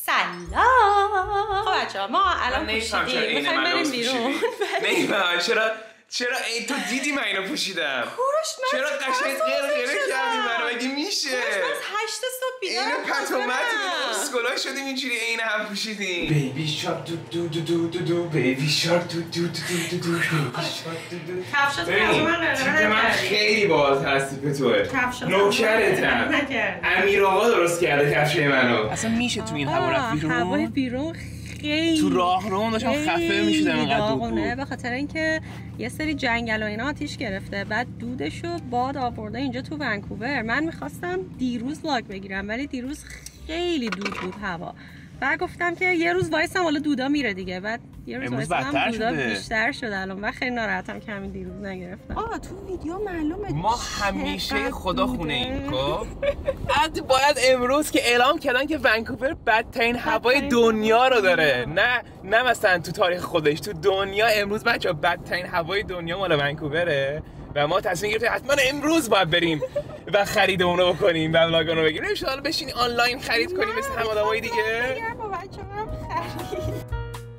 سلام. خب بچه‌ها ما الان پوشیدیم میخوایم بریم بیرون. نه چرا این تو دیدی من اینو پوشیدم؟ چرا قشنگ غیر کردی منو مگه میشه؟ از 8 صبح بیدارم. اینو پتومت اسکولا شدیم اینجوری عین هم پوشیدیم. بیبی شارک دو دو دو دو دو بیبی شارک دو دو دو دو دو کفشاتو از من خیلی باحال تصدیق توه. نوکرتم. امیر آقا درست کرده کفشه منو. اصلا میشه تو این هوا رفت بیرون؟ هوای بیرون خیلی تو راهرو داشتم خفه میشدم انقدر دود بود. به خاطر اینکه یه سری جنگل و اینا آتیش گرفته، بعد دودشو باد آورده اینجا تو ونکوور. من میخواستم دیروز لاگ بگیرم ولی دیروز خیلی دود بود هوا. بعد گفتم که یه روز وایسم حالا دودا میره دیگه. بعد یه روز وایسم دودا بیشتر شده الان و خیلی ناراحتم که همین دیروز نگرفتم. تو ویدیو معلومه ما همیشه خدا خونه ایم. خب بعد باید امروز که اعلام کردن که ونکوور بدترین هوای دنیا رو داره. نه مثلا تو تاریخ خودش، تو دنیا امروز بچه‌ها بدترین هوای دنیا مال ونکووره و ما تصمیم گرفتیم حتما امروز باید بریم و خریدمون رو بکنیم و ولاگون رو بگیریم. نمیشه حالا بشینی آنلاین خرید کنیم مثل همه آدمای دیگه؟ با بچه‌ام خرید.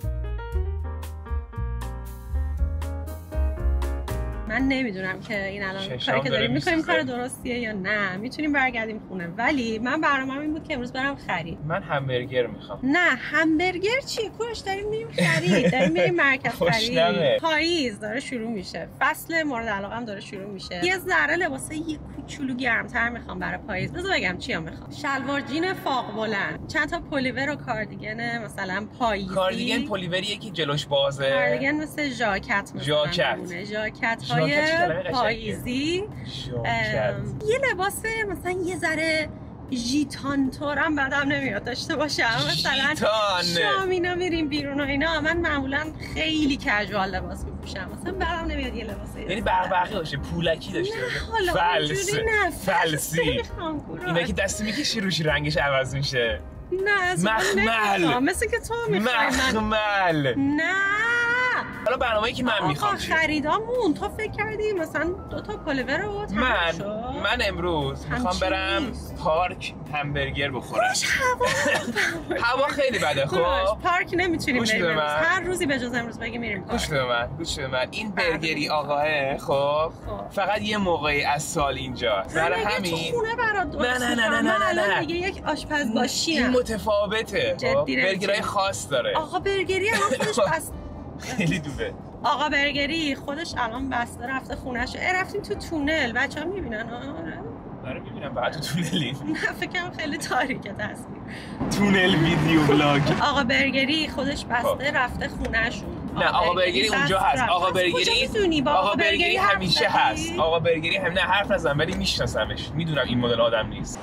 من نمیدونم که این الان کاری که داریم میکنیم کار درستیه یا نه. میتونیم برگردیم خونه ولی من برنامه‌م این بود که امروز برم خرید. من همبرگر میخوام. نه همبرگر چیه؟ کوش داریم میریم خرید. داریم میریم مرکز خرید. پاییز داره شروع میشه. فصل مورد علاقه‌ام داره شروع میشه. یه ذره لباسه یه کوچولو گرمتر میخوام برای پاییز. بذار بگم چیا میخوام. شلوار جین فاق بلند، چند تا پلیور و کاردیگن مثلا پاییزی. کاردیگن پلیوریه که جلوش بازه. کاردیگن مثل ژاکت مثلا. ژاکت پاییزی. یه لباس مثلا یه ذره ژیتان طورم بعدم نمیاد داشته باشم. مثلا شام اینا میریم بیرون و اینا من معمولا خیلی کژوال لباس میپوشم. مثلا بعدم نمیاد یه لباس یعنی برقی باشه، پولکی داشته باشه. فلسی. اینا که دستی میکشی روش رنگش عوض میشه. نه مخمل. مثل که تو میخوای. مخمل. نه حالا برنامه‌ای که من میخوام خریدامون تو فکر کردی مثلا 2 تا پلیور رو من امروز میخوام برم پارک همبرگر بخورم. هوا خیلی بده. خب پارک نمیتونیم بریم هر روزی به جز امروز بگیم میریم پارک. گوش به من این برگری آقاه خب فقط یه موقعی از سال اینجاست. برای همین خونه برات درست نه دیگه یک آشپز باشی این متفاوته. برگرای خاص داره. آقا برگری الان خودش بس خیلی دوبه. آقا برگری خودش الان بسته رفته خونه‌شو. رفتیم تو تونل. بچه‌ها میبینن؟ آره میبینم. بعد تو تونلیم. نه فکرم خیلی تاریکه تصویر. تونل ویدیو بلاگ. آقا برگری خودش بسته رفته خونه‌شون. نه آقا برگری اونجا هست. آقا برگری همیشه هست. آقا برگری نه حرف نزن ولی میشناسمش. میدونم این مدل آدم نیست.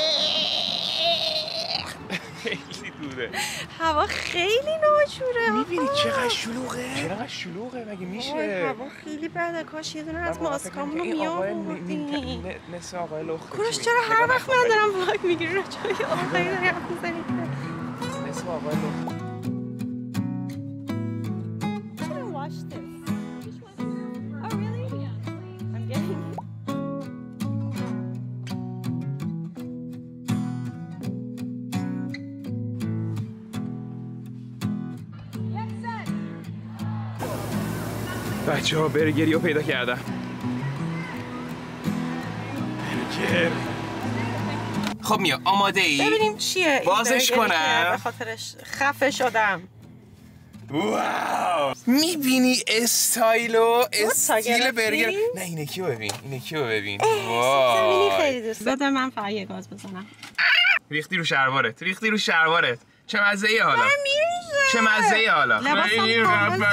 خیلی دوره. هوا خیلی ناجوره. میبینی چقدر شلوغه مگه میشه؟ هوا خیلی بده. کاش یه دونه از ماسکامون رو میآوردیم. مثل آقای لخ. کوروش چرا هر وقت من دارم ولاگ میگیری راجع به آقای داری حرف میزنی؟ مثل آقای لخ. بچه‌ها برگری رو پیدا کردم. برگر. خب میا آماده ای؟ ببینیم چیه بازش کنم؟ به خاطرش خفه شدم. واو میبینی استایل برگر؟ نه اینه کیو ببین. واو خیلی دوست دارم. من فقط یه گاز بزنم. ریختی رو شلوارت. چه مزه‌ای حالا؟ خیلی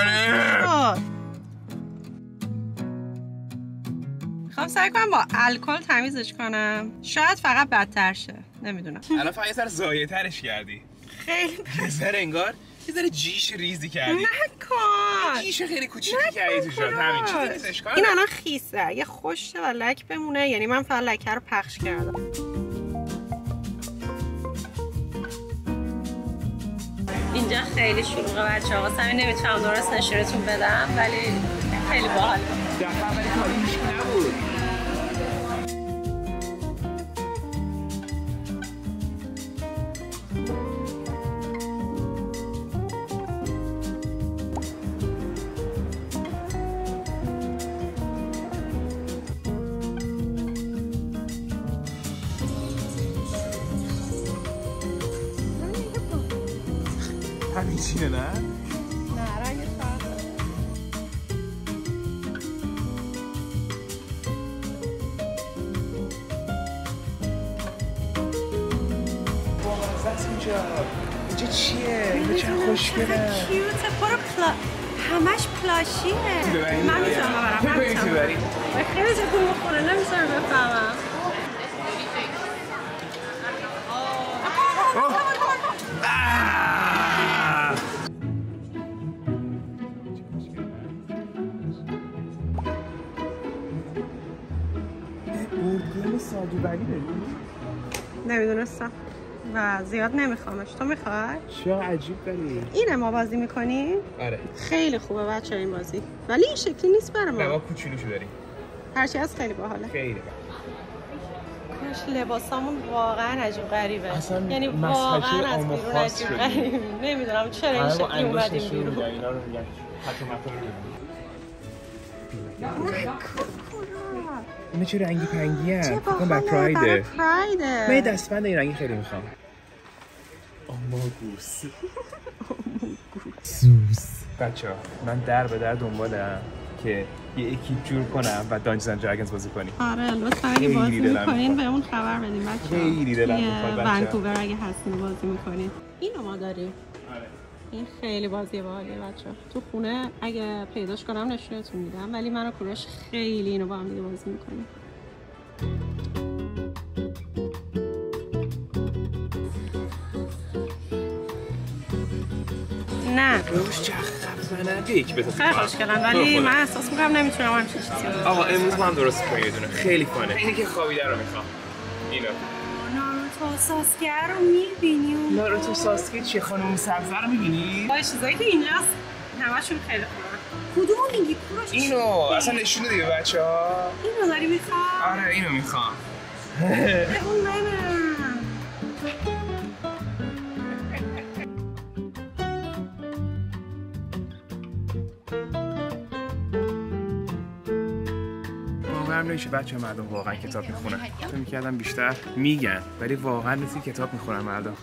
خب سعی کنم با الکل تمیزش کنم. شاید فقط بدتر شه. نمیدونم. الان فقط یه سر زایه ترش کردی. خیلی یه سر انگار یه ذره جیش ریزی کردی. نکن. جیش خیلی کوچیکی کردی تو شاد. همین چیزی اشکال این الان خیسه. اگه خوشه و لک بمونه یعنی من فقط لکه رو پخش کردم. اینجا خیلی شلوغه بچه‌ها. واسه همین نمیتونم درست نشونتون بدم ولی خیلی باحاله. دفعه اولی کاری هیچ نبود. همین چیه نه؟ نه رنگش فرقه. بازست اینجا چیه؟ اینجا چه خوشگله. کیوته پر همش پلاشیه. من میتونم ببرم. خیلی تکون بخوره نمیتونم بفهمم. بورگوم ساجوبری داری؟ نمیدونستم و زیاد نمیخوامش. تو میخوای؟ چه عجیب داری؟ اینه ما بازی میکنیم؟ آره خیلی خوبه بچه این بازی ولی این شکلی نیست برای ما. ما کوچولوشو داریم. هرچی از خیلی باحاله. خیلی کاش لباسامون واقعا عجیب غریبه. یعنی واقعا از بیرون عجیب غریبه. نمیدونم چرا این شکلی اومدیم بیرون. اینا رو میگن حتی اینا چه رنگی پنگی هست؟ فکرم بر پرایده. من یه دستبند این رنگی خیلی میخوام. آماگوس. سوس. بچه ها من در به در دنبالم که یه اکیپ جور کنم و دانجنز اند دراگونز بازی کنیم. آره لطفا اگه بازی میکنین بهمون خبر بدین بچه ها. خیلی دلم میخواد بچه ها. ونکوور اگه هستین بازی میکنین. اینو ما داریم. این خیلی بازی باحالیه بچه‌ها. تو خونه اگه پیداش کنم نشونتون میدم ولی من و کوروش خیلی اینو با هم دیگه بازی میکنیم. نه کوروش چه خفنه. یک بده. خیلی خوشگلن ولی من احساس میکنم نمیتونم همچین چیزی رو. آقا امروز ما هم درست کنیم یه دونه. خیلی فانه. اینی که خوابیده رو میخوام. اینو. ناروتو ساسکه رو میبینیم. ناروتو ساسکه چیه؟ خانم سبزه رو میبینی؟ با چیزایی که اینجاست همشون خیلی خوبه. کدومو میگی کوروش؟ اینو اصلا نشونه دیگه بچه‌ها. اینو داری میخوام؟ آره اینو میخوام. اون منم. باورم نمیشه بچه مردم واقعا کتاب میخونن. فکر می‌کردم بیشتر میگن ولی واقعا مثل کتاب میخونن مردم.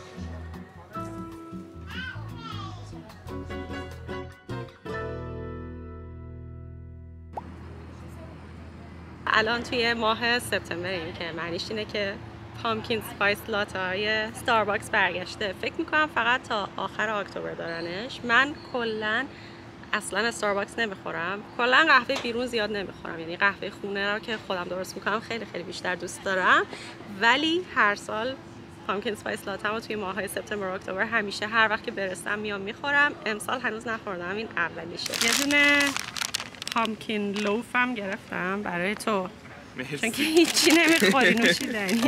الان توی ماه سپتامبر که معنیش اینه که پامکین سپایس لاته های استارباکس برگشته. فکر میکنم فقط تا آخر اکتبر دارنش. من کلا اصلا استارباکس نمیخورم. کلا قهوه بیرون زیاد نمیخورم. یعنی قهوه خونه رو که خودم درست میکنم خیلی بیشتر دوست دارم. ولی هر سال پامکین سپایس لاتم رو توی ماهای سپتامبر و اکتبر همیشه هر وقت که برسم میام میخورم. امسال هنوز نخوردم. این اولیشه. یه دونه پامکین لوفم گرفتم برای تو. چون که هیچی نمیخوری نوشیدنی.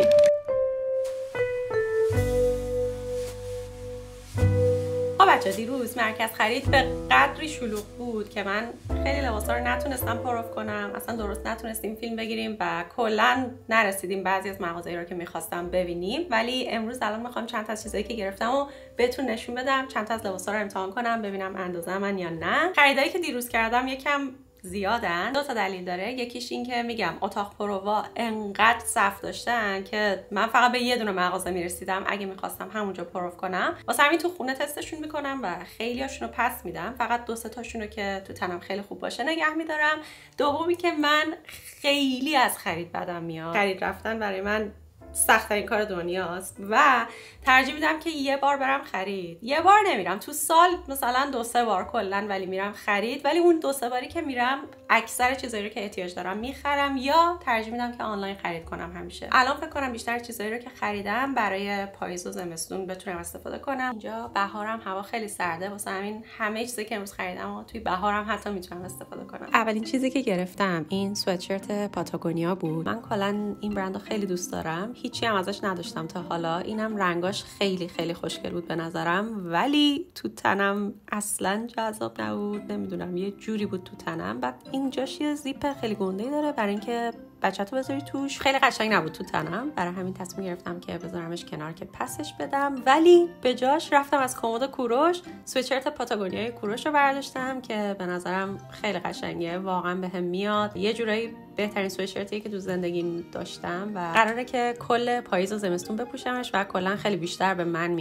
بچه دیروز مرکز خرید به قدری شلوغ بود که من خیلی لباسا رو نتونستم پروف کنم. اصلا درست نتونستیم فیلم بگیریم و کلا نرسیدیم بعضی از مغازه‌ای رو که میخواستم ببینیم. ولی امروز الان میخوام چند تا از چیزایی که گرفتم و بهتون نشون بدم. چند تا از لباسا رو امتحان کنم ببینم اندازه من یا نه. خریدایی که دیروز کردم یکم زیادن. دو تا دلیل داره. یکیش این که میگم اتاق پرووا انقدر صف داشتن که من فقط به یه دونه مغازه میرسیدم اگه میخواستم همونجا پروف کنم. واسه همین تو خونه تستشون میکنم و خیلیاشونو پس میدم. فقط دو سه تاشونو که تو تنم خیلی خوب باشه نگه میدارم. دومی که من خیلی از خرید بدم میاد. خرید رفتن برای من سخت‌ترین کار دنیاست و ترجیح میدم که یه بار برم خرید. یه بار نمیرم تو سال مثلا 2-3 بار کلا ولی میرم خرید. ولی اون 2-3 باری که میرم اکثر چیزایی رو که احتیاج دارم میخرم یا ترجیح میدم که آنلاین خرید کنم همیشه. الان فکر کنم بیشتر چیزایی رو که خریدم برای پاییز و زمستون بتونم استفاده کنم. اینجا بهارم هوا خیلی سرده واسه همین همه چیزی که امروز خریدم و توی بهارم حتی میتونم استفاده کنم. اولین چیزی که گرفتم این سوئتشرت پاتاگونیا بود. من کلا این برند رو خیلی دوست دارم. هیچی هم ازش نداشتم تا حالا. اینم رنگاش خیلی خوشگل بود به نظرم ولی تو تنم اصلا جذاب نبود. نمیدونم یه جوری بود تو تنم. بعد اینجاش یه زیپ خیلی گنده‌ای داره برای اینکه بچه‌تو بذاری توش. خیلی قشنگ نبود تو تنم. برای همین تصمیم گرفتم که بذارمش کنار که پسش بدم. ولی به جاش رفتم از کمد کوروش سوئتشرت پاتاگونیای کوروش رو برداشتم که به نظرم خیلی قشنگه. واقعا بهم میاد. یه جورایی بهترین سوئتشرتیه که تو زندگیم داشتم و قراره که کل پاییز و زمستون بپوشمش و کلا خیلی بیشتر به من میاد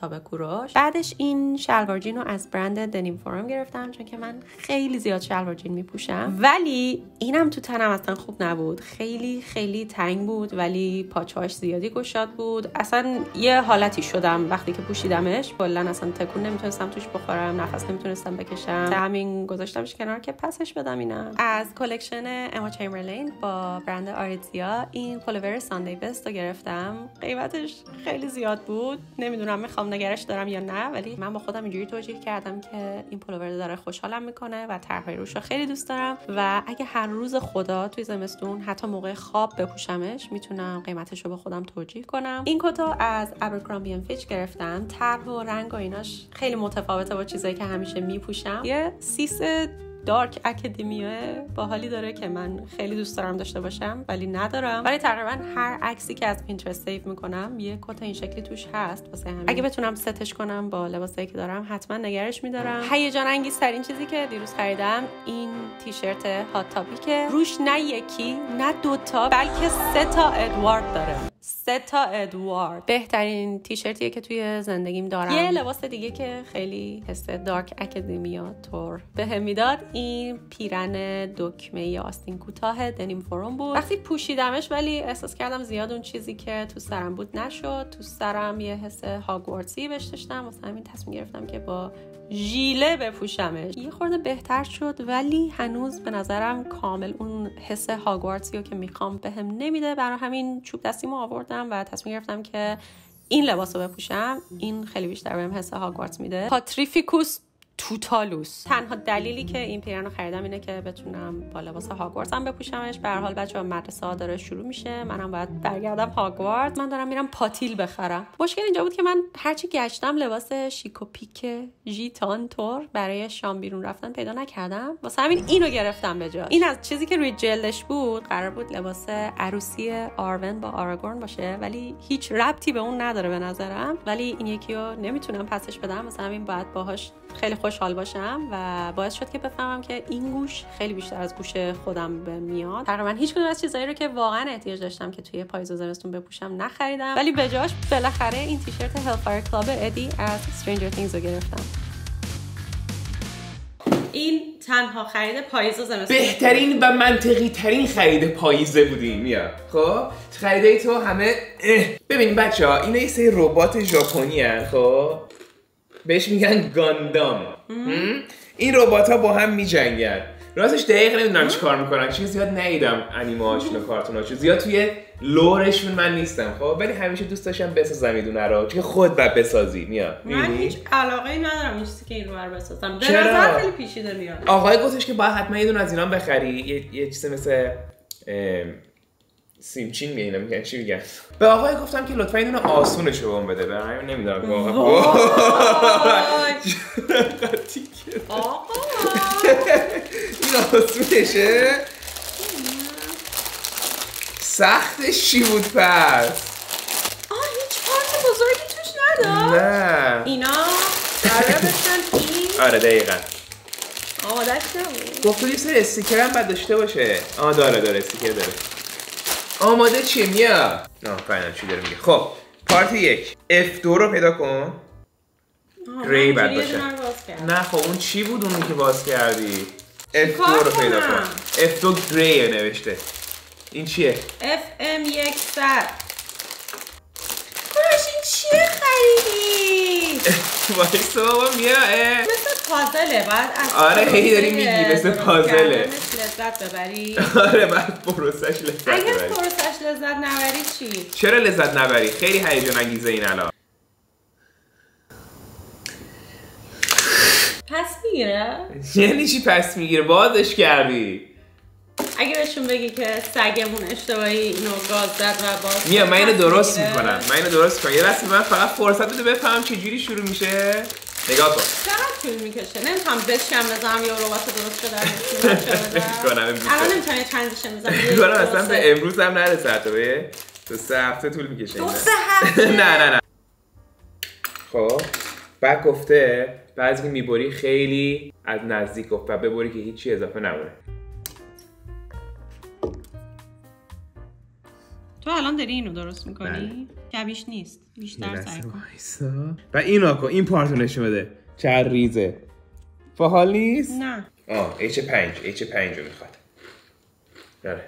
آفتاب کوروش. بعدش این شلوار جین رو از برند دنیم فورم گرفتم چون که من خیلی زیاد شلوار جین میپوشم، ولی اینم تو تنم اصلا خوب نبود. خیلی خیلی تنگ بود ولی پاچه‌اش زیادی گشاد بود. اصلا یه حالتی شدم وقتی که پوشیدمش، کلا اصلا تکون نمیتونستم توش بخورم، نفس نمیتونستم بکشم. همین گذاشتمش کنار که پسش بدم. اینم از کلکشن اما چمبرلین با برند آریتزیا این پولوور ساندی بست رو گرفتم. قیمتش خیلی زیاد بود، نمیدونم میخوام نگرش دارم یا نه، ولی من با خودم اینجوری توجیه کردم که این پولوور داره خوشحالم میکنه و طرحهای روش رو خیلی دوست دارم و اگه هر روز خدا توی زمستون حتی موقع خواب بپوشمش میتونم قیمتش رو به خودم توجیه کنم. این کتو از ابرکرامبی & فیچ گرفتم. طرح و رنگ و ایناش خیلی متفاوته با چیزایی که همیشه میپوشم. یه سیس دارک اکادمیه باحالی داره که من خیلی دوست دارم داشته باشم ولی ندارم، ولی تقریبا هر عکسی که از پینترست سیو میکنم یه کت این شکلی توش هست. واسه همین اگه بتونم ستش کنم با لباسایی که دارم حتما نگرش میدارم. هیجان انگیزترین چیزی که دیروز خریدم این تیشرت هات تاپیکه. روش نه یکی نه دوتا بلکه 3 تا ادوارد داره. 3 تا ادوارد. بهترین تیشرتیه که توی زندگیم دارم. یه لباس دیگه که خیلی حس دارک اکادمیا طور بهم میداد این پیرن دکمه آستین کوتاه دنیم فورم بود. وقتی پوشیدمش ولی احساس کردم زیاد اون چیزی که تو سرم بود نشد. تو سرم یه حس هاگوارتسی بهش داشتم، واسه همین تصمیم گرفتم که با ژیله بپوشمش. یه خورده بهتر شد ولی هنوز به نظرم کامل اون حس هاگوارتسی رو که میخوام بهم نمیده. برای همین چوب دستیمو آوردم و تصمیم گرفتم که این لباس رو بپوشم. این خیلی بیشتر بهم حس هاگوارتس میده. پاتریفیکوس توتالوس. تنها دلیلی که این پیرن رو خریدم اینه که بتونم با لباس هاگوارتس هم بپوشمش. به هر حال بچه‌ها مدرسه ها داره شروع میشه، منم باید برگردم هاگوارتس. من دارم میرم پاتیل بخرم. مشکل اینجا بود که من هرچی گشتم لباس شیک و پیک ژیتان تور برای شام بیرون رفتن پیدا نکردم. واسه همین اینو گرفتم به جاش. این از چیزی که روی جلدش بود قرار بود لباس عروسی آرون با آراگورن باشه ولی هیچ ربطی به اون نداره به نظرم. ولی این یکی رو نمیتونم پسش بدم، واسه همین باید باهاش خیلی خوشحال باشم و باعث شد که بفهمم که این گوش خیلی بیشتر از گوش خودم به میاد. تقریبا هیچ کدوم از چیزایی رو که واقعا احتیاج داشتم که توی پاییز و زمستون بپوشم نخریدم، ولی به جاش بالاخره این تیشرت هلفایر کلاب ادی از Stranger Things رو گرفتم. این تنها خرید پاییز و زمستون بهترین و منطقی ترین خرید پاییزه بودیم. یا خب خریدای تو همه ببینید بچه‌ها اینا یه سری ربات ژاپنی ان، خب بهش میگن گاندام. این ربات ها با هم میجنگن. راستش دقیق نمیدونم چی کار میکنن، چیز زیاد ندیدم انیمه هاشون و کارتون هاشون، زیاد توی لورشون من نیستم خب، ولی همیشه دوست داشتم بسازم میدونه رو چون خود بعد بسازی. میاد من هیچ علاقه‌ای ندارم این چیزی که این رو بر بسازم. به نظر خیلی پیچیده میاد. آقای گفتش که باید حتما یه دونه از اینا بخری. یه چیز مثل سیمچین میگن چی میگن. به آقای گفتم که لطفا اینو آسونش رو بهم بده. برای همین نمیدونم واقعا. آقا این آسونشه؟ سختش چی بود پس؟ هیچ پارت بزرگی توش نداشت؟ نه اینا قراره بشن این؟ آره دقیقا آمادهش نبود. گفت یه سری استیکر هم باید داشته باشه. داره استیکر داره. آماده چیه میاد؟ فاینا چی داره میگه. خب پارت 1 F2 رو پیدا کن. گری باید باشه. نه خب اون چی بود اونی که باز کردی؟ F2 رو پیدا کن. F2 گری نوشته. این چیه؟ FM100. کلاش این چیه خریدی؟ وایسا بابا میاد. مثل پازله باید از آره هی داری میگی مثل پازله. لذت ببری. آره بعد پروسش لذت ببری. اگه پروسش لذت نبری چی؟ چرا لذت نبری؟ خیلی هیجان انگیزه این الان. پس میگیره؟ یعنی چی پس میگیره؟ بازش کردی. اگه بهشون بگی که سگمون اشتباهی اینو گاز زد و باز میام من اینو درست میکنم. یه دستی من فقط فرصت بده بفهم چه جوری شروع میشه. نگاه کن. چقدر طول میکشه؟ نمیتونم بشکم بزنم یا ربات درست شده الان نمیتونم یه ترانزیشن بزنم. کنم اصلا به امروز هم نرسه حتی به 2-3 هفته طول میکشه. 2-3 هفته؟ نه خب بعد گفته بعضی که میبری خیلی از نزدیک گفت و ببری که هیچی اضافه نبره. تو الان داری اینو درست میکنی؟ کبیش نیست بیشتر سعی کن. و اینو کن این پارتو نشون بده چقدر ریزه. باحال نیست؟ نه H5 رو میخواد. آره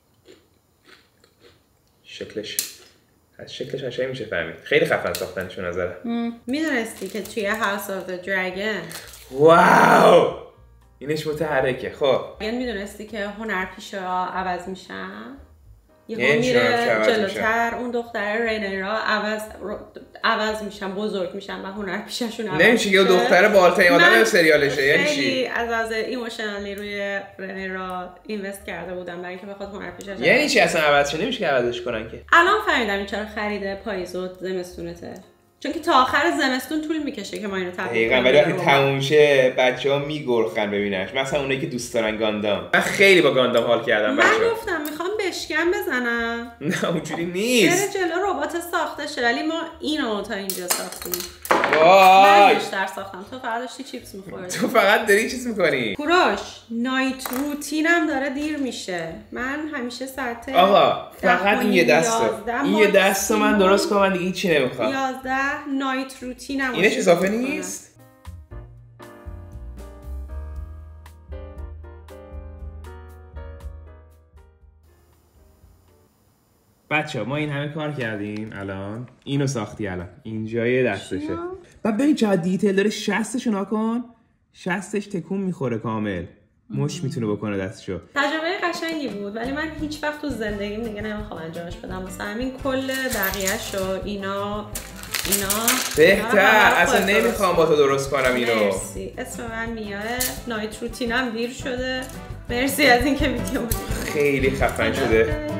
شکلش قشنگ میشه فهمید. خیلی خفن ساختنشون نظره. میدونستی که توی هاوس آف د دراگون واو اینش متحرکه. خب میدونستی که هنرپیشه‌ها عوض میشن؟ یهو میره جلوتر اون دختر رینیرا عوض میشن بزرگ میشن و هنرپیشه‌شون عوض نمیشه یه دختر بالاترین آدم سریالشه. یعنی چی؟ خیلی از ایموشنالی روی رینیرا اینوست کرده بودن برای اینکه بخواد هنرپیشه‌ش. یعنی چی اصلا عوض شه؟ نمیشه که عوضش کنن که. الان فهمیدم این چرا خرید پاییز و زمستونته، چون که تا آخر زمستون طول میکشه که ما اینو تبدیل کنیم. ولی وقتی تموم شه بچه‌ها میگرخن ببیننش. مثلا اونایی که دوست دارن گاندام. من خیلی با گاندام حال کردم بچه‌ها. من گفتم میخوام بشکن بزنم. نه اونجوری نیست. بره جلو ربات ساخته شه ولی ما اینو تا اینجا ساختیم. وای من بیشتر ساختم. تو فقط داشتی چیپس می‌خوردی. تو فقط داری چیز می‌کنی. کوروش نایت روتینم داره دیر میشه. من همیشه ساعت آقا فقط این یه دستو من درست کنم. من دیگه هیچی نمی‌خوام. 11 نایت روتینم. اینش اضافه نیست؟ بچه ما این همه کار کردیم الان اینو ساختی الان اینجای دستشه. بعد ببین چقدر دیتیل داره. شستشو نکن شستش تکون میخوره کامل. مش میتونه بکنه دستشو. تجربه قشنگی بود ولی من هیچ وقت تو زندگیم دیگه نمیخوام انجامش بدم. واسه همین کل بقیه‌شو اینا بهتر اصلا نمیخوام با تو درست کنم اینو. مرسی. اسم من میاه. نایت روتینم دیر شده. مرسی از اینکه ویدیو خیلی خفن شده.